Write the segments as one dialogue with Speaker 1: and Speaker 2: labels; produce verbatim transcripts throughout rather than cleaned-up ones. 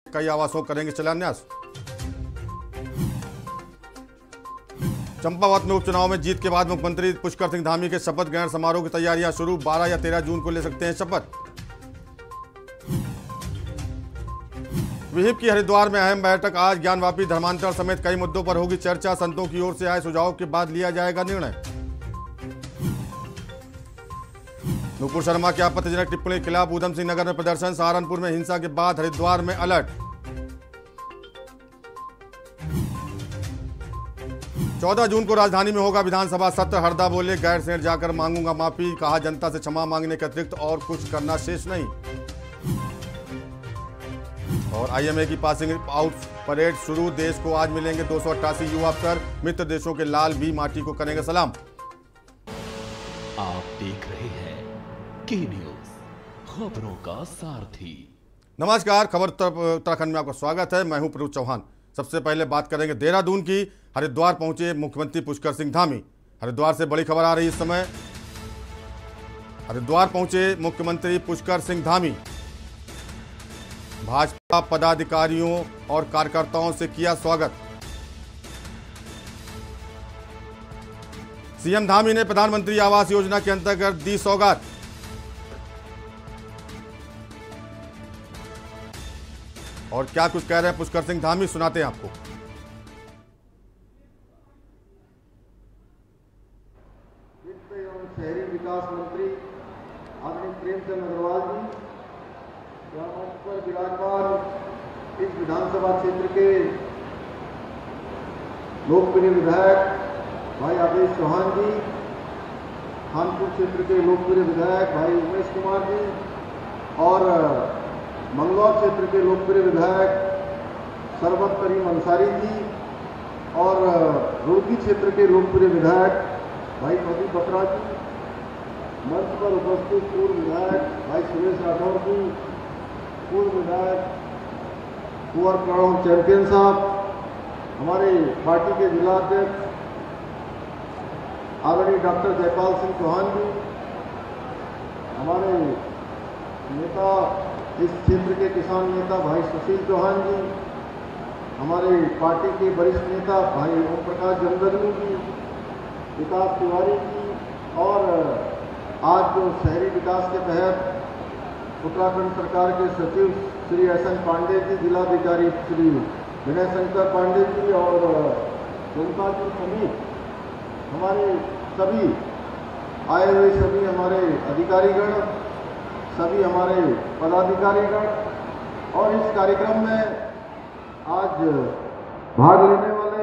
Speaker 1: कई आवासों करेंगे शिलान्यास। चंपावत में उपचुनाव में जीत के बाद मुख्यमंत्री पुष्कर सिंह धामी के शपथ ग्रहण समारोह की तैयारियां शुरू। बारह या तेरह जून को ले सकते हैं शपथ। विहिप की हरिद्वार में अहम बैठक आज। ज्ञानवापी धर्मांतरण समेत कई मुद्दों पर होगी चर्चा। संतों की ओर से आए सुझाव के बाद लिया जाएगा निर्णय। नूपुर शर्मा की आपत्तिजनक टिप्पणी के खिलाफ ऊधम सिंह नगर में प्रदर्शन। सहारनपुर में हिंसा के बाद हरिद्वार में अलर्ट। चौदह जून को राजधानी में होगा विधानसभा सत्र। हरदा बोले गैरसैंण जाकर मांगूंगा माफी। कहा जनता से क्षमा मांगने के अतिरिक्त और कुछ करना शेष नहीं। और आईएमए की पासिंग आउट परेड शुरू। देश को आज मिलेंगे दो सौ अट्ठासी युवा अफसर। मित्र देशों के लाल भी माटी को करेंगे सलाम।
Speaker 2: आप देख रहे हैं के न्यूज, खबरों का सारथी।
Speaker 1: नमस्कार, खबर उत्तराखंड में आपका स्वागत है। मैं हूं प्रभु चौहान। सबसे पहले बात करेंगे देहरादून की। हरिद्वार पहुंचे मुख्यमंत्री पुष्कर सिंह धामी। हरिद्वार से बड़ी खबर आ रही इस समय। हरिद्वार पहुंचे मुख्यमंत्री पुष्कर सिंह धामी। भाजपा पदाधिकारियों और कार्यकर्ताओं से किया स्वागत। सीएम धामी ने प्रधानमंत्री आवास योजना के अंतर्गत दी सौगात। और क्या कुछ कह रहे हैं पुष्कर सिंह धामी, सुनाते हैं आपको।
Speaker 3: वित्त एवं शहरी विकास मंत्री आदरणीय प्रेमचंद अग्रवाल जी, यहाँ मंच पर विराजमान इस विधानसभा क्षेत्र के लोकप्रिय विधायक भाई आदेश चौहान जी, खानपुर क्षेत्र के लोकप्रिय विधायक भाई उमेश कुमार जी और मंगलौर क्षेत्र के लोकप्रिय विधायक सरबत करीम अंसारी जी और रुड़की क्षेत्र के लोकप्रिय विधायक भाई प्रदीप बत्रा जी, मंच पर उपस्थित पूर्व विधायक भाई सुरेश राठौर जी, पूर्व विधायक कुंवर प्रणव चैंपियन साहब, हमारे पार्टी के जिला अध्यक्ष आदरणीय डॉक्टर जयपाल सिंह चौहान जी, हमारे नेता इस क्षेत्र के किसान नेता भाई सुशील चौहान जी, हमारे पार्टी के वरिष्ठ नेता भाई ओम प्रकाश जमदग्नि जी, विकास तिवारी जी और आज जो शहरी विकास के तहत उत्तराखंड सरकार के सचिव श्री एस एन पांडे जी, जिलाधिकारी श्री विनय शंकर पांडे जी और जनता जी समेत हमारे सभी आए हुए सभी हमारे अधिकारीगण, सभी हमारे पदाधिकारीगण और इस कार्यक्रम में आज भाग लेने वाले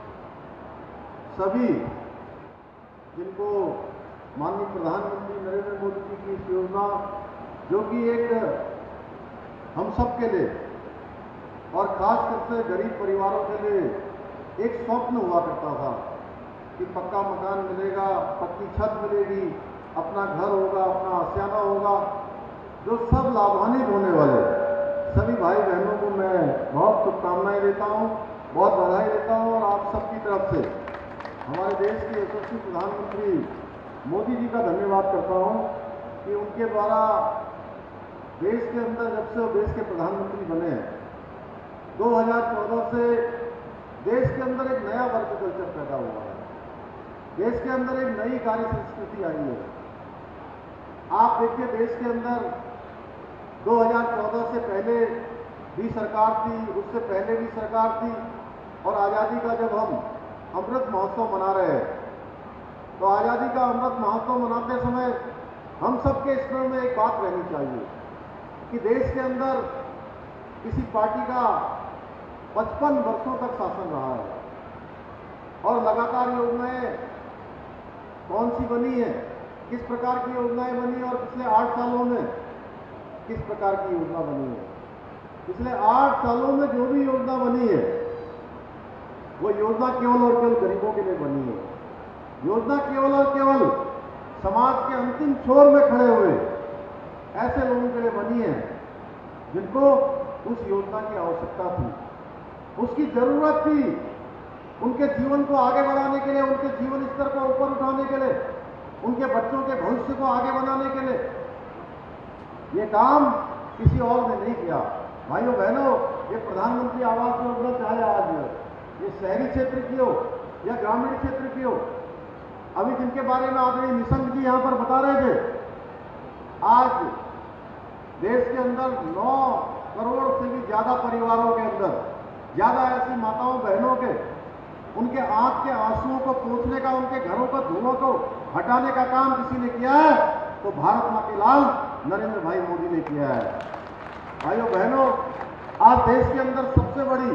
Speaker 3: सभी जिनको माननीय प्रधानमंत्री नरेंद्र मोदी जी की इस योजना, जो कि एक हम सब के लिए और खासकर से गरीब परिवारों के लिए एक स्वप्न हुआ करता था कि पक्का मकान मिलेगा, पक्की छत मिलेगी, अपना घर होगा, अपना आशियाना होगा, जो सब लाभान्वित होने वाले सभी भाई बहनों को मैं बहुत शुभकामनाएं देता हूं, बहुत बधाई देता हूं और आप सबकी तरफ से हमारे देश के यशस्वी प्रधानमंत्री मोदी जी का धन्यवाद करता हूं कि उनके द्वारा देश के अंदर जब से वो देश के प्रधानमंत्री बने हैं, दो हज़ार चौदह से देश के अंदर एक नया वर्क कल्चर पैदा हुआ है, देश के अंदर एक नई कार्य संस्कृति आई है। आप देखिए, देश के अंदर दो हज़ार चौदह से पहले भी सरकार थी, उससे पहले भी सरकार थी और आज़ादी का जब हम अमृत महोत्सव मना रहे हैं, तो आज़ादी का अमृत महोत्सव मनाते समय हम सबके स्मरण में एक बात रहनी चाहिए कि देश के अंदर किसी पार्टी का पचपन वर्षों तक शासन रहा है और लगातार योजनाएं कौन सी बनी है, किस प्रकार की योजनाएं बनी और पिछले आठ सालों में किस प्रकार की योजना बनी है। पिछले आठ सालों में जो भी योजना बनी है वो योजना केवल और केवल गरीबों के लिए बनी है। योजना केवल और केवल समाज के अंतिम छोर में खड़े हुए ऐसे लोगों के लिए बनी है जिनको उस योजना की आवश्यकता थी, उसकी जरूरत थी, उनके जीवन को आगे बढ़ाने के लिए, उनके जीवन स्तर को ऊपर उठाने के लिए, उनके बच्चों के भविष्य को आगे बनाने के लिए। ये काम किसी और ने नहीं किया। भाइयों बहनों, ये प्रधानमंत्री आवास योजना चाहे आज ये शहरी क्षेत्र की हो या ग्रामीण क्षेत्र की हो, अभी जिनके बारे में आदरणीय निशंक जी यहाँ पर बता रहे थे, आज देश के अंदर नौ करोड़ से भी ज्यादा परिवारों के अंदर ज्यादा ऐसी माताओं बहनों के उनके आंख के आंसुओं को पोंछने का, उनके घरों का धुआं को हटाने का काम किसी ने किया है तो भारत माँ के लाल नरेंद्र भाई मोदी ने किया है। भाइयों बहनों, आज देश के अंदर सबसे बड़ी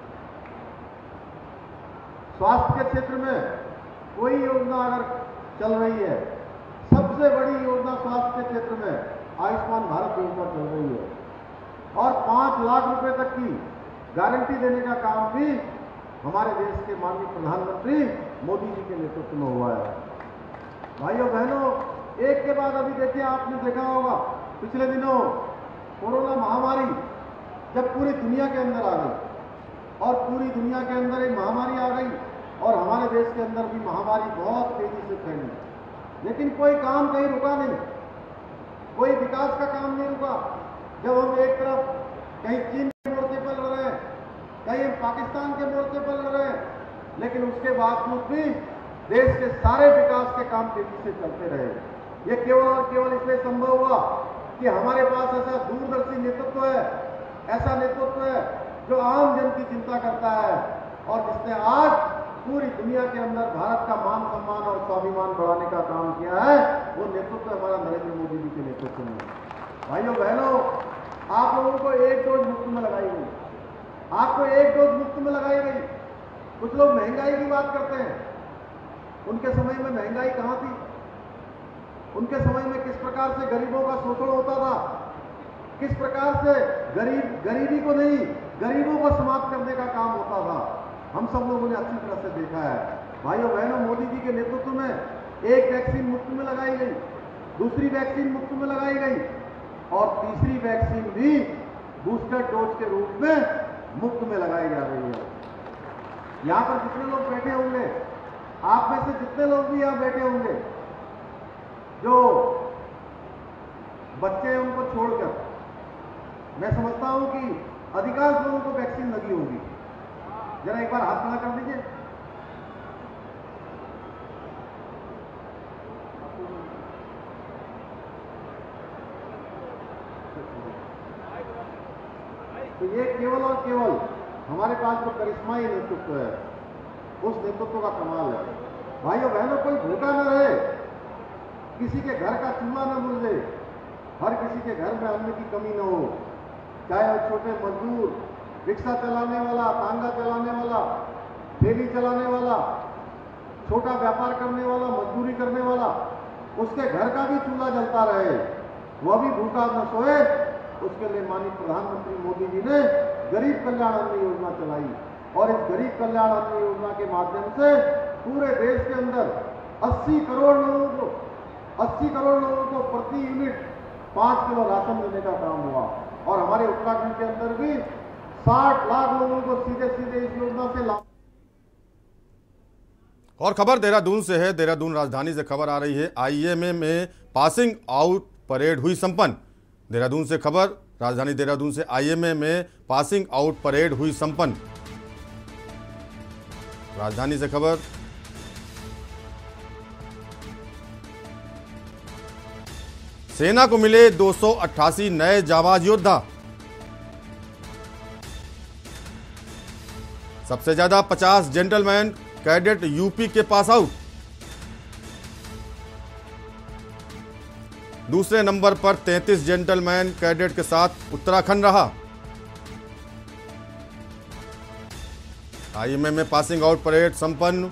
Speaker 3: स्वास्थ्य के क्षेत्र में कोई योजना अगर चल रही है, सबसे बड़ी योजना स्वास्थ्य के क्षेत्र में आयुष्मान भारत योजना चल रही है और पांच लाख रुपए तक की गारंटी देने का काम भी हमारे देश के माननीय प्रधानमंत्री मोदी जी के नेतृत्व में हुआ है। भाइयों बहनों, एक के बाद अभी देखिए, आपने देखा होगा पिछले दिनों कोरोना महामारी जब पूरी दुनिया के अंदर आ गई और पूरी दुनिया के अंदर एक महामारी आ गई और हमारे देश के अंदर भी महामारी बहुत तेजी से फैली, लेकिन कोई काम कहीं रुका नहीं, कोई विकास का काम नहीं रुका। जब हम एक तरफ कहीं चीन के मोर्चे पर लड़ रहे हैं, कहीं पाकिस्तान के मोर्चे पर लड़ रहे हैं, लेकिन उसके बावजूद भी देश के सारे विकास के काम तेजी से चलते रहे। ये केवल और केवल इसलिए संभव हुआ कि हमारे पास ऐसा दूरदर्शी नेतृत्व है, ऐसा नेतृत्व है जो आम जन की चिंता करता है और जिसने आज पूरी दुनिया के अंदर भारत का मान सम्मान और स्वाभिमान बढ़ाने का काम किया है, वो नेतृत्व हमारा नरेंद्र मोदी जी के नेतृत्व में। भाइयों बहनों, आप लोगों को एक डोज मुफ्त में लगाई गई, आपको एक डोज मुफ्त में लगाई गई। कुछ लोग महंगाई की बात करते हैं, उनके समय में महंगाई कहां थी? उनके समय में किस प्रकार से गरीबों का शोषण होता था, किस प्रकार से गरीब गरीबी को नहीं गरीबों को समाप्त करने का काम होता था, हम सब लोगों ने अच्छी तरह से देखा है। भाइयों बहनों, मोदी जी के नेतृत्व में एक वैक्सीन मुफ्त में लगाई गई, दूसरी वैक्सीन मुफ्त में लगाई गई और तीसरी वैक्सीन भी बूस्टर डोज के रूप में मुफ्त में लगाई जा रही है। यहां पर जितने लोग बैठे होंगे, आप में से जितने लोग भी यहां बैठे होंगे, जो बच्चे हैं उनको छोड़कर, मैं समझता हूं कि अधिकांश लोगों को वैक्सीन लगी होगी। जरा एक बार हाथ खड़ा कर दीजिए। तो ये केवल और केवल हमारे पास जो करिश्मा ही नेतृत्व है, उस नेतृत्व का कमाल है। भाइयों बहनों, कोई भूखा न रहे, किसी के घर का चूल्हा न बुझे, हर किसी के घर में अन्न की कमी न हो, चाहे वो छोटे मजदूर, रिक्शा चलाने वाला, तांगा चलाने वाला, ठेली चलाने वाला, छोटा व्यापार करने वाला, मजदूरी करने वाला, उसके घर का भी चूल्हा जलता रहे, वह भी भूखा न सोए। उसके लिए माननीय प्रधानमंत्री मोदी जी ने गरीब कल्याण अन्न योजना चलाई और इस गरीब कल्याण अन्न योजना के माध्यम से पूरे देश के अंदर अस्सी करोड़ लोगों को अस्सी करोड़ लोगों को प्रति यूनिट पांच किलो राशन देने का काम हुआ और हमारे उत्तराखंड के अंदर भी साठ लाख लोगों को सीधे सीधे इस योजना से लाभ।
Speaker 1: और खबर देहरादून से है। देहरादून राजधानी से खबर आ रही है। आईएमए में पासिंग आउट परेड हुई संपन्न। देहरादून से खबर, राजधानी देहरादून से आईएमए में पासिंग आउट परेड हुई संपन्न। राजधानी से खबर, सेना को मिले दो सौ अट्ठासी नए जाबाज योद्धा। सबसे ज्यादा पचास जेंटलमैन कैडेट यूपी के पास आउट। दूसरे नंबर पर तैंतीस जेंटलमैन कैडेट के साथ उत्तराखंड रहा। आईएमए में पासिंग आउट परेड संपन्न।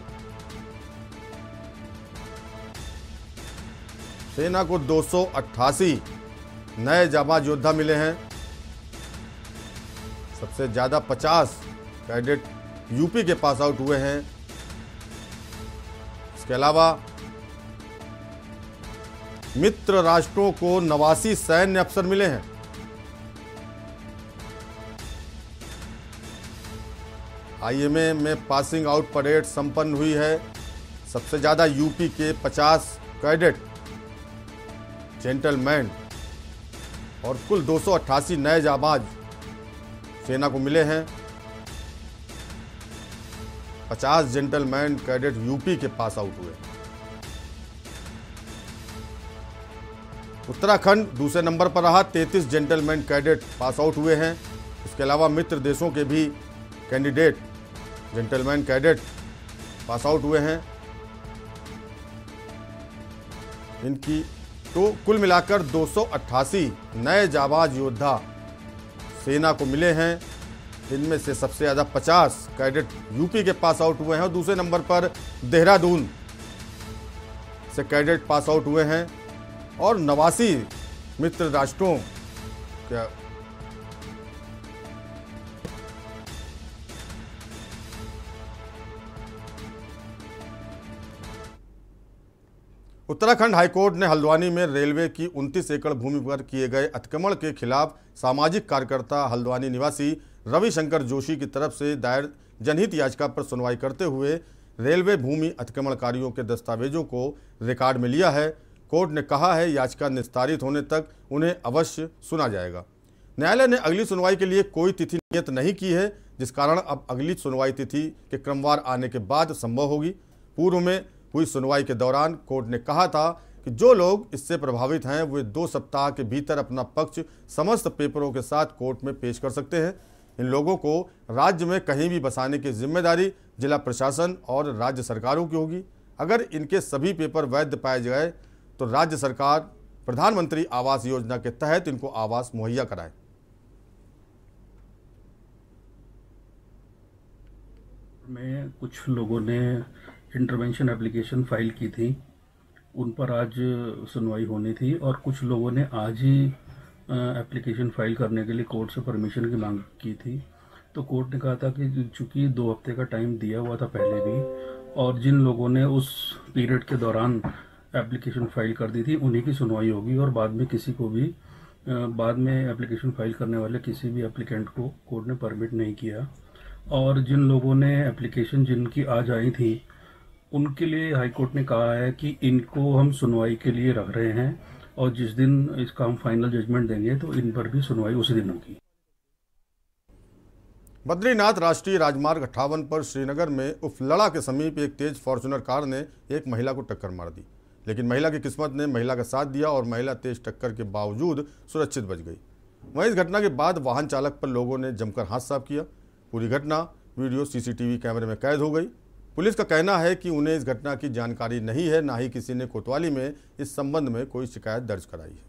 Speaker 1: सेना को दो सौ अट्ठासी नए जाबाज योद्धा मिले हैं। सबसे ज्यादा पचास कैडेट यूपी के पास आउट हुए हैं। इसके अलावा मित्र राष्ट्रों को नवासी सैन्य अफसर मिले हैं। आईएमए में पासिंग आउट परेड संपन्न हुई है। सबसे ज्यादा यूपी के पचास कैडेट जेंटलमैन और कुल दो सौ अट्ठासी नए जाबाज सेना को मिले हैं। पचास जेंटलमैन कैडेट यूपी के पास आउट हुए। उत्तराखंड दूसरे नंबर पर रहा, तैंतीस जेंटलमैन कैडेट पास आउट हुए हैं। इसके अलावा मित्र देशों के भी candidate gentleman cadet pass out हुए हैं। इनकी तो कुल मिलाकर दो सौ अट्ठासी नए जाबाज योद्धा सेना को मिले हैं। इनमें से सबसे ज़्यादा पचास कैडेट यूपी के पास आउट हुए हैं और दूसरे नंबर पर देहरादून से कैडेट पास आउट हुए हैं और नवासी मित्र राष्ट्रों क्या उत्तराखंड हाईकोर्ट ने हल्द्वानी में रेलवे की उनतीस एकड़ भूमि पर किए गए अतिक्रमण के खिलाफ सामाजिक कार्यकर्ता हल्द्वानी निवासी रविशंकर जोशी की तरफ से दायर जनहित याचिका पर सुनवाई करते हुए रेलवे भूमि अतिक्रमणकारियों के दस्तावेजों को रिकॉर्ड में लिया है। कोर्ट ने कहा है याचिका निस्तारित होने तक उन्हें अवश्य सुना जाएगा। न्यायालय ने अगली सुनवाई के लिए कोई तिथि नियत नहीं की है, जिस कारण अब अगली सुनवाई तिथि के क्रमवार आने के बाद संभव होगी। पूर्व में हुई सुनवाई के दौरान कोर्ट ने कहा था कि जो लोग इससे प्रभावित हैं वे दो सप्ताह के भीतर अपना पक्ष समस्त पेपरों के साथ कोर्ट में पेश कर सकते हैं। इन लोगों को राज्य में कहीं भी बसाने की जिम्मेदारी जिला प्रशासन और राज्य सरकारों की होगी। अगर इनके सभी पेपर वैध पाए जाए तो राज्य सरकार प्रधानमंत्री आवास योजना के तहत इनको आवास मुहैया कराए।
Speaker 4: में कुछ लोगों ने इंटरवेंशन एप्लीकेशन फाइल की थी, उन पर आज सुनवाई होनी थी और कुछ लोगों ने आज ही एप्लीकेशन फाइल करने के लिए कोर्ट से परमिशन की मांग की थी। तो कोर्ट ने कहा था कि चूंकि दो हफ्ते का टाइम दिया हुआ था पहले भी, और जिन लोगों ने उस पीरियड के दौरान एप्लीकेशन फाइल कर दी थी उन्हीं की सुनवाई होगी और बाद में किसी को भी बाद में एप्लीकेशन फाइल करने वाले किसी भी एप्लीकेंट को कोर्ट ने परमिट नहीं किया। और जिन लोगों ने एप्लीकेशन जिनकी आज आई थी उनके लिए हाई कोर्ट ने कहा है कि इनको हम सुनवाई के लिए रख रहे हैं और जिस दिन इसका हम फाइनल जजमेंट देंगे तो इन पर भी सुनवाई उसी दिन होगी।
Speaker 1: बद्रीनाथ राष्ट्रीय राजमार्ग अट्ठावन पर श्रीनगर में उफलड़ा के समीप एक तेज फॉर्च्यूनर कार ने एक महिला को टक्कर मार दी, लेकिन महिला की किस्मत ने महिला का साथ दिया और महिला तेज टक्कर के बावजूद सुरक्षित बच गई। वहीं इस घटना के बाद वाहन चालक पर लोगों ने जमकर हाथ साफ किया। पूरी घटना वीडियो सीसीटीवी कैमरे में कैद हो गई। पुलिस का कहना है कि उन्हें इस घटना की जानकारी नहीं है, ना ही किसी ने कोतवाली में इस संबंध में कोई शिकायत दर्ज कराई है।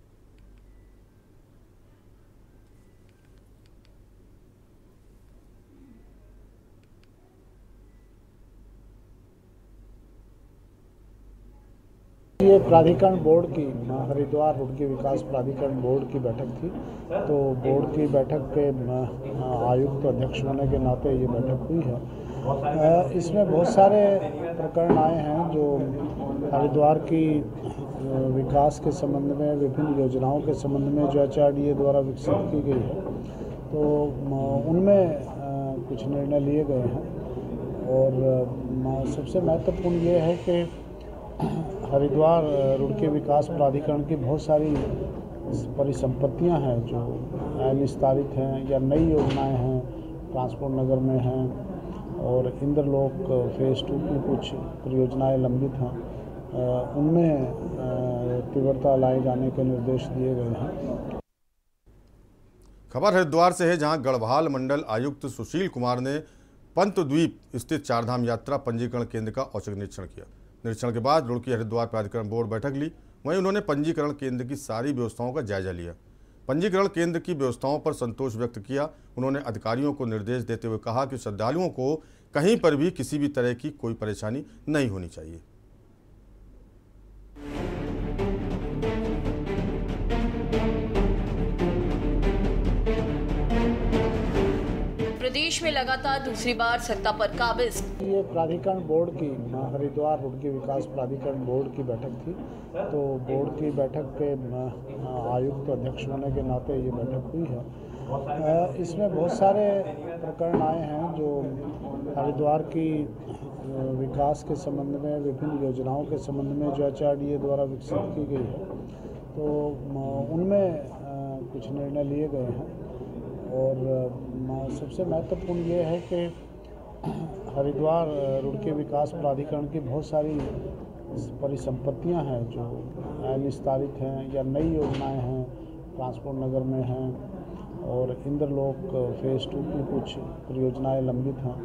Speaker 5: ये प्राधिकरण बोर्ड की हरिद्वार रुड़की विकास प्राधिकरण बोर्ड की बैठक थी। तो बोर्ड की बैठक पे आयुक्त अध्यक्ष होने के नाते ये बैठक हुई है। इसमें बहुत सारे प्रकरण आए हैं जो हरिद्वार की विकास के संबंध में, विभिन्न योजनाओं के संबंध में जो एच आर डी ए द्वारा विकसित की गई है, तो उनमें कुछ निर्णय लिए गए हैं। और सबसे महत्वपूर्ण ये है कि हरिद्वार रुड़की विकास प्राधिकरण की बहुत सारी परिसंपत्तियां हैं जो निस्तारित हैं या नई योजनाएं हैं, ट्रांसपोर्ट नगर में हैं और इंद्रलोक फेज टू की कुछ परियोजनाएं लंबित हैं, उनमें तीव्रता लाए जाने के निर्देश दिए गए हैं।
Speaker 1: खबर हरिद्वार से है, जहां गढ़वाल मंडल आयुक्त सुशील कुमार ने पंतद्वीप स्थित चारधाम यात्रा पंजीकरण केंद्र का औचक निरीक्षण किया। निरीक्षण के बाद रुड़की हरिद्वार प्राधिकरण बोर्ड बैठक ली। वहीं उन्होंने पंजीकरण केंद्र की सारी व्यवस्थाओं का जायजा लिया। पंजीकरण केंद्र की व्यवस्थाओं पर संतोष व्यक्त किया। उन्होंने अधिकारियों को निर्देश देते हुए कहा कि श्रद्धालुओं को कहीं पर भी किसी भी तरह की कोई परेशानी नहीं होनी चाहिए।
Speaker 6: प्रदेश में लगातार दूसरी बार सत्ता पर काबिज।
Speaker 5: ये प्राधिकरण बोर्ड की हरिद्वार रुड़की विकास प्राधिकरण बोर्ड की बैठक थी। तो बोर्ड की बैठक पे आयुक्त अध्यक्ष होने के नाते ये बैठक हुई है। इसमें बहुत सारे प्रकरण आए हैं जो हरिद्वार की विकास के संबंध में, विभिन्न योजनाओं के संबंध में जो एच आर डी ए द्वारा विकसित की गई है, तो उनमें कुछ निर्णय लिए गए हैं। और सबसे महत्वपूर्ण ये है कि हरिद्वार रुड़की विकास प्राधिकरण की बहुत सारी परिसंपत्तियां हैं जो अनिस्तारित हैं या नई योजनाएं हैं, ट्रांसपोर्ट नगर में हैं और इंद्रलोक फेज़ टू की कुछ परियोजनाएं लंबित हैं,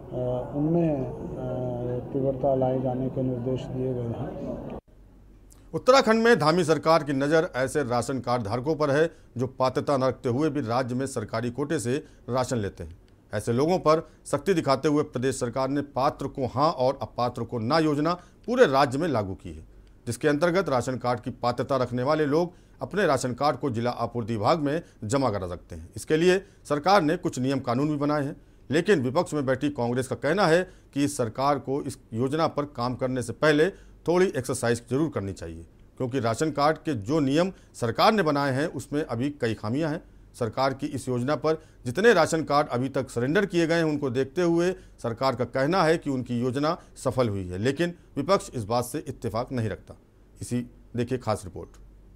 Speaker 5: उनमें तीव्रता लाए जाने के निर्देश दिए गए हैं।
Speaker 1: उत्तराखंड में धामी सरकार की नज़र ऐसे राशन कार्ड धारकों पर है जो पात्रता न रखते हुए भी राज्य में सरकारी कोटे से राशन लेते हैं। ऐसे लोगों पर सख्ती दिखाते हुए प्रदेश सरकार ने पात्र को हाँ और अपात्र को ना योजना पूरे राज्य में लागू की है, जिसके अंतर्गत राशन कार्ड की पात्रता रखने वाले लोग अपने राशन कार्ड को जिला आपूर्ति विभाग में जमा करा सकते हैं। इसके लिए सरकार ने कुछ नियम कानून भी बनाए हैं, लेकिन विपक्ष में बैठी कांग्रेस का कहना है कि इस सरकार को इस योजना पर काम करने से पहले थोड़ी एक्सरसाइज जरूर करनी चाहिए, क्योंकि राशन कार्ड के जो नियम सरकार ने बनाए हैं उसमें अभी कई खामियां हैं। सरकार की इस योजना पर जितने राशन कार्ड अभी तक सरेंडर किए गए हैं उनको देखते हुए सरकार का कहना है कि उनकी योजना सफल हुई है, लेकिन विपक्ष इस बात से इत्तेफाक नहीं रखता। इसी देखिए खास रिपोर्ट।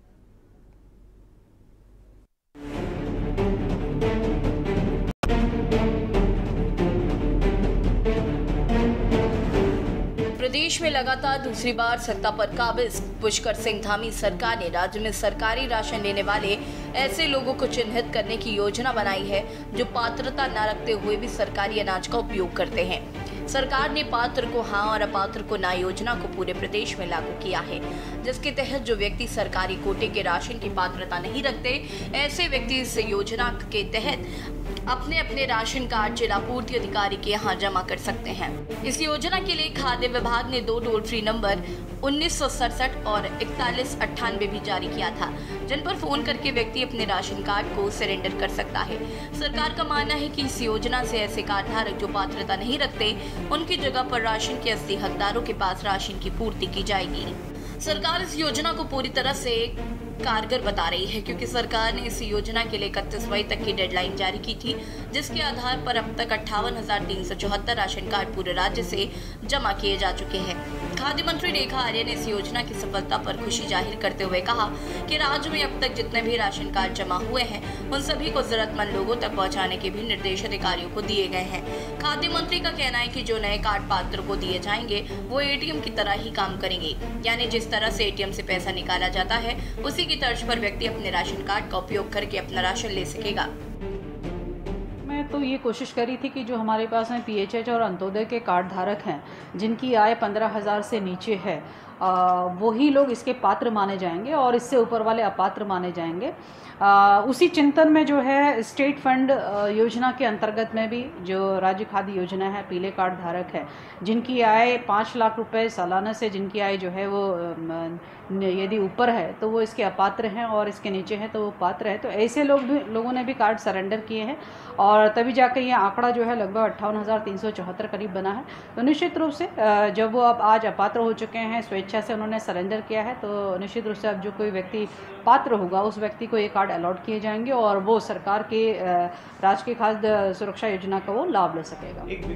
Speaker 6: प्रदेश में लगातार दूसरी बार सत्ता पर काबिज पुष्कर सिंह धामी सरकार ने राज्य में सरकारी राशन लेने वाले ऐसे लोगों को चिन्हित करने की योजना बनाई है जो पात्रता न रखते हुए भी सरकारी अनाज का उपयोग करते हैं। सरकार ने पात्र को हाँ और अपात्र को ना योजना को पूरे प्रदेश में लागू किया है, जिसके तहत जो व्यक्ति सरकारी कोटे के राशन की पात्रता नहीं रखते, ऐसे व्यक्ति इस योजना के तहत अपने अपने राशन कार्ड जिला पूर्ति अधिकारी के यहाँ जमा कर सकते हैं। इस योजना के लिए खाद्य विभाग ने दो टोल फ्री नंबर उन्नीस सौ सड़सठ और इकतालीस अट्ठानवे भी जारी किया था, जिन पर फोन करके व्यक्ति अपने राशन कार्ड को सरेंडर कर सकता है। सरकार का मानना है कि इस योजना से ऐसे कार्ड धारक जो पात्रता नहीं रखते, उनकी जगह पर राशन के असली हकदारों के पास राशन की पूर्ति की जाएगी। सरकार इस योजना को पूरी तरह से कारगर बता रही है, क्योंकि सरकार ने इस योजना के लिए इकतीस मई तक की डेडलाइन जारी की थी, जिसके आधार पर अब तक अट्ठावन हजार तीन सौ चौहत्तर राशन कार्ड पूरे राज्य से जमा किए जा चुके हैं। खाद्य मंत्री रेखा आर्य ने इस योजना की सफलता पर खुशी जाहिर करते हुए कहा कि राज्य में अब तक जितने भी राशन कार्ड जमा हुए हैं उन सभी को जरूरतमंद लोगों तक पहुंचाने के भी निर्देश अधिकारियों को दिए गए हैं। खाद्य मंत्री का कहना है कि जो नए कार्ड पात्र को दिए जाएंगे वो एटीएम की तरह ही काम करेंगे, यानी जिस तरह से एटीएम से पैसा निकाला जाता है उसी की तर्ज पर व्यक्ति अपने राशन कार्ड का उपयोग करके अपना राशन ले सकेगा।
Speaker 7: मैं तो ये कोशिश करी थी कि जो हमारे पास में पीएचएच और अंत्योदय के कार्ड धारक हैं जिनकी आय पंद्रह हज़ार से नीचे है, वही लोग इसके पात्र माने जाएंगे और इससे ऊपर वाले अपात्र माने जाएंगे। आ, उसी चिंतन में जो है स्टेट फंड योजना के अंतर्गत में भी जो राज्य खाद्य योजना है, पीले कार्ड धारक है जिनकी आय पाँच लाख रुपए सालाना से जिनकी आय जो है वो यदि ऊपर है तो वो इसके अपात्र हैं और इसके नीचे है तो वो पात्र है। तो ऐसे लोग भी लोगों ने भी कार्ड सरेंडर किए हैं और तभी जाकर ये आंकड़ा जो है लगभग अट्ठावन हज़ार तीन सौ चौहत्तर करीब बना है। तो निश्चित रूप से जब वो अब आज अपात्र हो चुके हैं, स्वेच्छा से उन्होंने सरेंडर किया है, तो निश्चित रूप से अब जो कोई व्यक्ति पात्र होगा उस व्यक्ति को ये कार्ड अलॉट किए जाएंगे और वो सरकार के राष्ट्रीय खाद्य सुरक्षा योजना का वो लाभ ले सकेगा।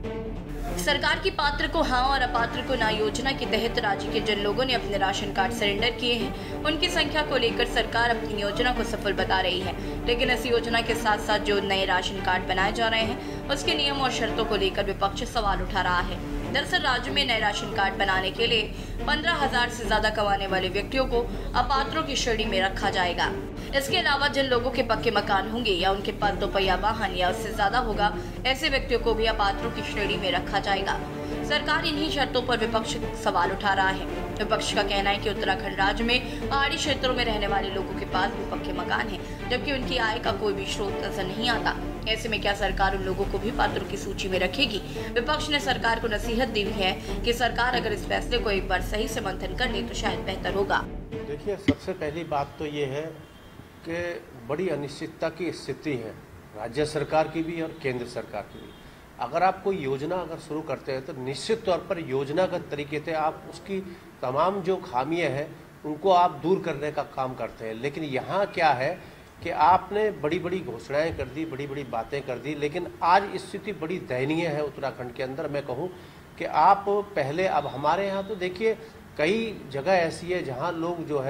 Speaker 6: सरकार की पात्र को हाँ और अपात्र को ना योजना के तहत राज्य के जिन लोगों ने अपने राशन कार्ड सरेंडर किए हैं उनकी संख्या को लेकर सरकार अपनी योजना को सफल बता रही है, लेकिन इस योजना के साथ साथ जो नए राशन कार्ड बनाए जा रहे हैं उसके नियम और शर्तों को लेकर विपक्ष सवाल उठा रहा है। दरअसल राज्य में नए राशन कार्ड बनाने के लिए पंद्रह हजार से ज्यादा कमाने वाले व्यक्तियों को अपात्रों की श्रेणी में रखा जाएगा। इसके अलावा जिन लोगों के पक्के मकान होंगे या उनके पास दोपहिया वाहन या उससे ज्यादा होगा, ऐसे व्यक्तियों को भी अपात्रों की श्रेणी में रखा जाएगा। सरकार इन्हीं शर्तों पर विपक्ष सवाल उठा रहा है। विपक्ष का कहना है कि उत्तराखंड राज्य में पहाड़ी क्षेत्रों में रहने वाले लोगों के पास भी पक्के मकान हैं, जबकि उनकी आय का कोई भी स्रोत नजर नहीं आता। ऐसे में क्या सरकार उन लोगों को भी पात्रों की सूची में रखेगी? विपक्ष ने सरकार को नसीहत दी है कि सरकार अगर इस फैसले को एक बार सही से मंथन कर ले तो शायद बेहतर होगा।
Speaker 8: देखिए, सबसे पहली बात तो ये है कि बड़ी अनिश्चितता की स्थिति है राज्य सरकार की भी और केंद्र सरकार की भी। अगर आप कोई योजना अगर शुरू करते हैं तो निश्चित तौर पर योजनागत तरीके से आप उसकी तमाम जो खामियां हैं उनको आप दूर करने का काम करते हैं। लेकिन यहाँ क्या है कि आपने बड़ी बड़ी घोषणाएं कर दी, बड़ी बड़ी बातें कर दी, लेकिन आज स्थिति बड़ी दयनीय है उत्तराखंड के अंदर। मैं कहूँ कि आप पहले, अब हमारे यहाँ तो देखिए कई जगह ऐसी है जहाँ लोग जो है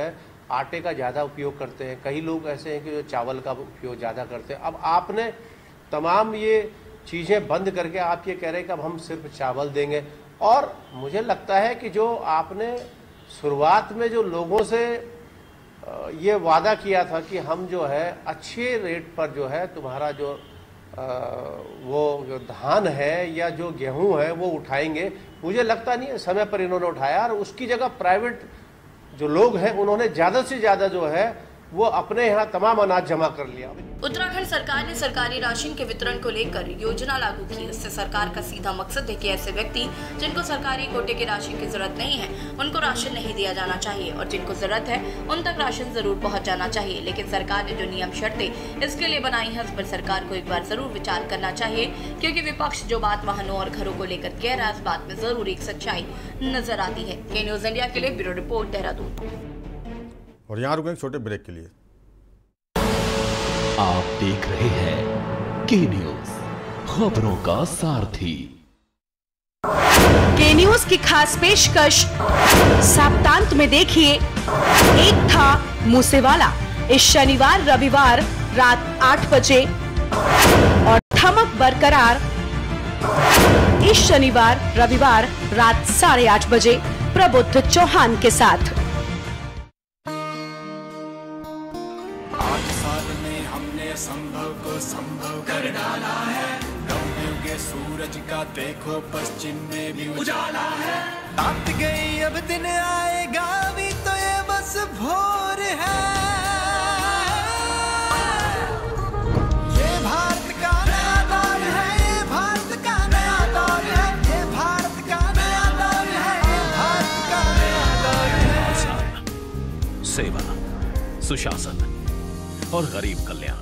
Speaker 8: आटे का ज़्यादा उपयोग करते हैं, कई लोग ऐसे हैं कि जो चावल का उपयोग ज़्यादा करते हैं। अब आपने तमाम ये चीज़ें बंद करके आप ये कह रहे हैं कि अब हम सिर्फ चावल देंगे। और मुझे लगता है कि जो आपने शुरुआत में जो लोगों से ये वादा किया था कि हम जो है अच्छे रेट पर जो है तुम्हारा जो आ, वो जो धान है या जो गेहूं है वो उठाएंगे, मुझे लगता नहीं है समय पर इन्होंने उठाया। और उसकी जगह प्राइवेट जो लोग हैं उन्होंने ज़्यादा से ज़्यादा जो है वो अपने यहाँ तमाम अनाज जमा कर लिया।
Speaker 6: उत्तराखंड सरकार ने सरकारी राशन के वितरण को लेकर योजना लागू की। इससे सरकार का सीधा मकसद है कि ऐसे व्यक्ति जिनको सरकारी कोटे के राशन की जरूरत नहीं है उनको राशन नहीं दिया जाना चाहिए और जिनको जरूरत है उन तक राशन जरूर पहुंच जाना चाहिए। लेकिन सरकार ने जो नियम शर्तें इसके लिए बनाई है उस पर सरकार को एक बार जरूर विचार करना चाहिए, क्योंकि विपक्ष जो बात वाहनों और घरों को लेकर कह रहा है इस बात में जरूर एक सच्चाई नजर आती है। के न्यूज इंडिया के लिए ब्यूरो रिपोर्ट देहरादून।
Speaker 1: और यहाँ रुकेंगे छोटे ब्रेक के लिए।
Speaker 2: आप देख रहे हैं के न्यूज, खबरों का सारथी।
Speaker 9: के न्यूज की खास पेशकश सप्तांत में देखिए एक था मूसेवाला, इस शनिवार रविवार रात आठ बजे, और थमक बरकरार इस शनिवार रविवार रात साढ़े आठ बजे प्रबुद्ध चौहान के साथ।
Speaker 10: संभव को संभव कर डाला है, नवयुग के सूरज का देखो पश्चिम में भी उजाला है। रात गई अब दिन आएगा भी तो ये बस भोर है। ये भारत का नया दौर है, ये भारत का नया दौर है, ये भारत का नया दौर है, ये भारत का नया दौर है।
Speaker 2: सेवा, सुशासन और गरीब कल्याण।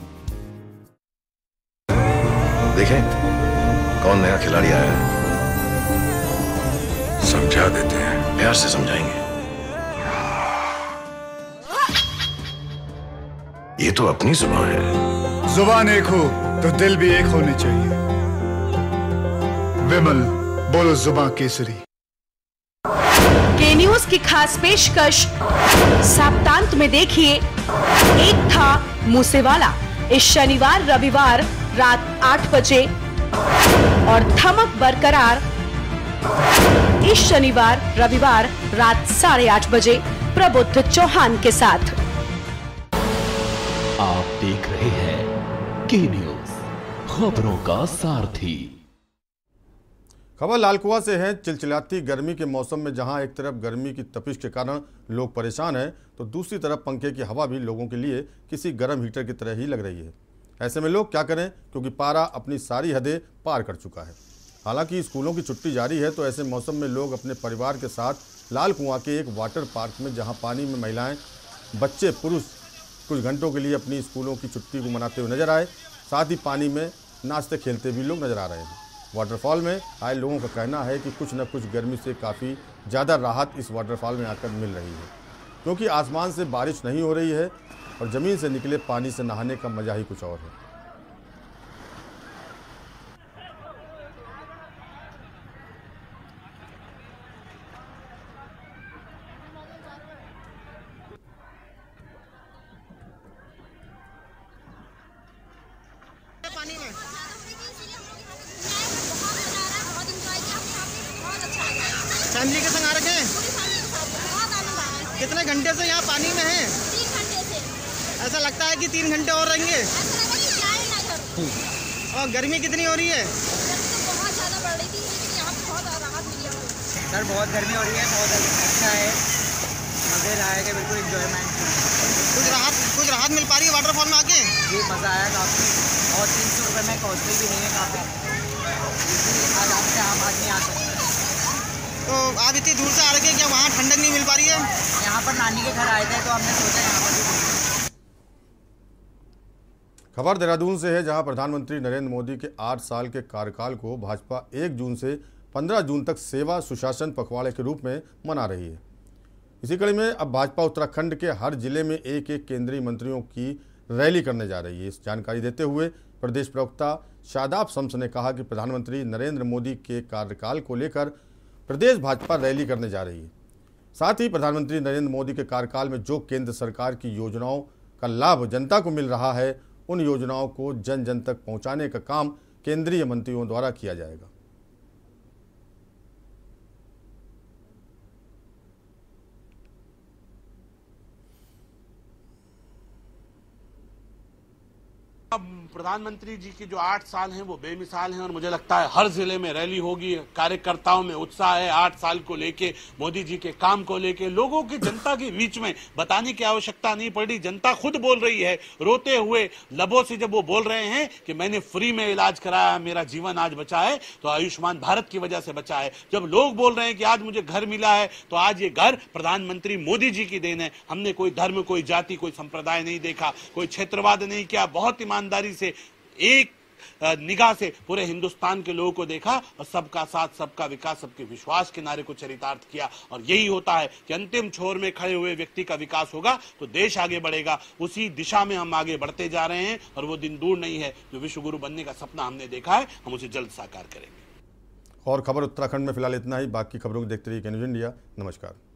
Speaker 11: देखें कौन नया खिलाड़ी आया है, समझा देते हैं, प्यार से समझाएंगे। ये तो अपनी जुबान है।
Speaker 12: जुबान एक हो तो दिल भी एक होने चाहिए। विमल बोलो जुबान केसरी।
Speaker 9: के न्यूज की खास पेशकश सप्तांत में देखिए एक था मूसेवाला, इस शनिवार रविवार रात आठ बजे, और थमक बरकरार इस शनिवार रविवार रात साढ़े आठ बजे प्रबुद्ध चौहान के साथ।
Speaker 2: आप देख रहे हैं के न्यूज, खबरों का सारथी।
Speaker 1: खबर लालकुआ से है। चिलचिलाती गर्मी के मौसम में जहां एक तरफ गर्मी की तपिश के कारण लोग परेशान हैं, तो दूसरी तरफ पंखे की हवा भी लोगों के लिए किसी गर्म हीटर की तरह ही लग रही है। ऐसे में लोग क्या करें, क्योंकि पारा अपनी सारी हदें पार कर चुका है। हालांकि स्कूलों की छुट्टी जारी है, तो ऐसे मौसम में लोग अपने परिवार के साथ लालकुआं के एक वाटर पार्क में, जहां पानी में महिलाएं, बच्चे, पुरुष कुछ घंटों के लिए अपनी स्कूलों की छुट्टी को मनाते हुए नजर आए। साथ ही पानी में नाचते खेलते भी लोग नजर आ रहे हैं। वाटरफॉल में आए लोगों का कहना है कि कुछ न कुछ गर्मी से काफ़ी ज़्यादा राहत इस वाटरफॉल में आकर मिल रही है, क्योंकि आसमान से बारिश नहीं हो रही है और ज़मीन से निकले पानी से नहाने का मज़ा ही कुछ और है।
Speaker 13: पानी में फैमिली के संग आ रखे हैं। कितने घंटे से यहाँ पानी में हैं? तीन घंटे से। ऐसा लगता है कि तीन घंटे और रहेंगे। और गर्मी कितनी हो रही है? बहुत ज़्यादा बढ़ रही थी, लेकिन यहाँ पे बहुत राहत मिली है।
Speaker 14: सर बहुत गर्मी हो रही है, बहुत अच्छा है, मज़े लायक है, बिल्कुल इंजॉयमेंट।
Speaker 13: कुछ राहत कुछ राहत मिल पा रही है वाटरफॉल में आके?
Speaker 14: जी मज़ा आया काफ़ी, और तीन सौ रुपये में कॉस्टली भी नहीं है काफ़ी, आराम से आम आदमी आ सकते हैं।
Speaker 13: तो आप इतनी दूर से आ रहे हैं, क्या वहाँ ठंडक नहीं मिल पा रही है?
Speaker 14: यहाँ पर नानी के घर आए थे तो हमने सोचा यहाँ पर भी।
Speaker 1: खबर देहरादून से है, जहां प्रधानमंत्री नरेंद्र मोदी के आठ साल के कार्यकाल को भाजपा एक जून से पंद्रह जून तक सेवा सुशासन पखवाड़े के रूप में मना रही है। इसी कड़ी में अब भाजपा उत्तराखंड के हर जिले में एक एक केंद्रीय मंत्रियों की रैली करने जा रही है। इस जानकारी देते हुए प्रदेश प्रवक्ता शादाब शम्स ने कहा कि प्रधानमंत्री नरेंद्र मोदी के कार्यकाल को लेकर प्रदेश भाजपा रैली करने जा रही है। साथ ही प्रधानमंत्री नरेंद्र मोदी के कार्यकाल में जो केंद्र सरकार की योजनाओं का लाभ जनता को मिल रहा है, उन योजनाओं को जन जन तक पहुंचाने का काम केंद्रीय मंत्रियों द्वारा किया जाएगा।
Speaker 15: अब प्रधानमंत्री जी की जो आठ साल हैं वो बेमिसाल हैं और मुझे लगता है हर जिले में रैली होगी, कार्यकर्ताओं में उत्साह है। आठ साल को लेके, मोदी जी के काम को लेके लोगों की, जनता के बीच में बताने की आवश्यकता नहीं पड़ी। जनता खुद बोल रही है, रोते हुए लबों से जब वो बोल रहे हैं कि मैंने फ्री में इलाज कराया, मेरा जीवन आज बचा है, तो आयुष्मान भारत की वजह से बचा है। जब लोग बोल रहे हैं कि आज मुझे घर मिला है, तो आज ये घर प्रधानमंत्री मोदी जी की देन है। हमने कोई धर्म, कोई जाति, कोई संप्रदाय नहीं देखा, कोई क्षेत्रवाद नहीं किया, बहुत ईमानदारी से एक निगाह से पूरे हिंदुस्तान के लोगों को देखा और सबका साथ, सबका विकास, सबके विश्वास के नारे को चरितार्थ किया। और यही होता है कि अंतिम छोर में खड़े हुए व्यक्ति का विकास होगा तो देश आगे बढ़ेगा। उसी दिशा में हम आगे बढ़ते जा रहे हैं और वो दिन दूर नहीं है जो विश्व गुरु बनने का सपना हमने देखा है, हम उसे जल्द साकार करेंगे।
Speaker 1: और खबर उत्तराखंड में फिलहाल इतना ही। बाकी खबरों को देखते रहिए के न्यूज़ इंडिया। नमस्कार।